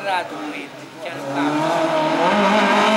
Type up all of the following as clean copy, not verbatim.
sbarrato un momento, piano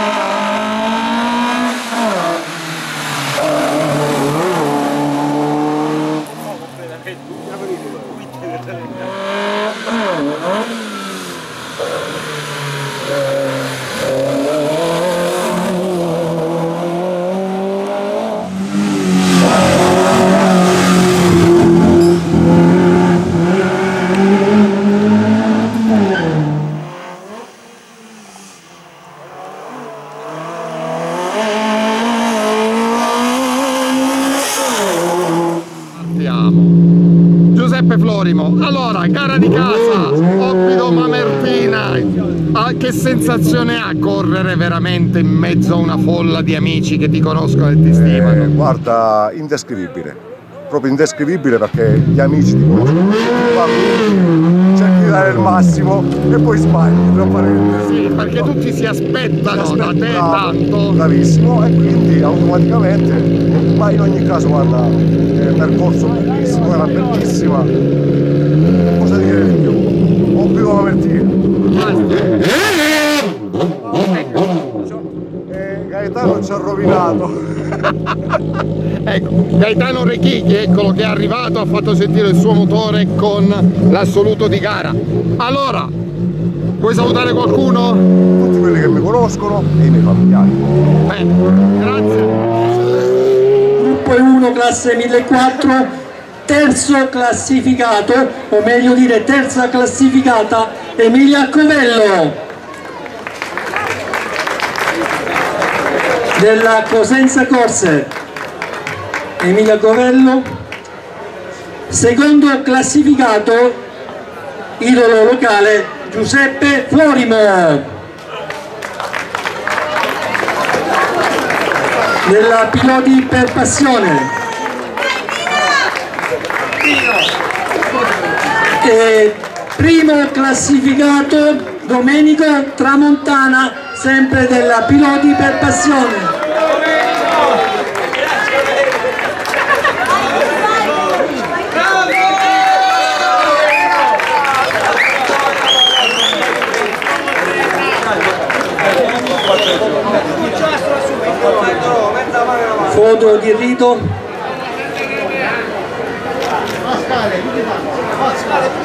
Giuseppe Florimo. Allora, gara di casa, Oppido Mamertina, che sensazione ha correre veramente in mezzo a una folla di amici che ti conoscono e ti stimano? Guarda, indescrivibile, proprio indescrivibile, perché gli amici ti conoscono, cerchi di dare il massimo e poi sbagli, tra parentesi. Sì, perché tutti si aspettano da te tanto. Bravissimo, e quindi automaticamente, ma in ogni caso guarda, percorso bellissimo, era bellissima, cosa dire di più, Oppido Mamertina. Gaetano ci ha rovinato. Ecco, Gaetano Rechighi, eccolo che è arrivato, ha fatto sentire il suo motore con l'assoluto di gara. Allora, vuoi salutare qualcuno? Tutti quelli che mi conoscono e i miei familiari. Bene, grazie. Gruppo 1 classe 1004, terzo classificato, o meglio dire terza classificata, Emilia Covello della Cosenza Corse. Emilia Covello. Secondo classificato, idolo locale, Giuseppe Florimo della Piloti per Passione. E primo classificato Domenico Tramontana, sempre della Piloti per Passione. Foto di rito.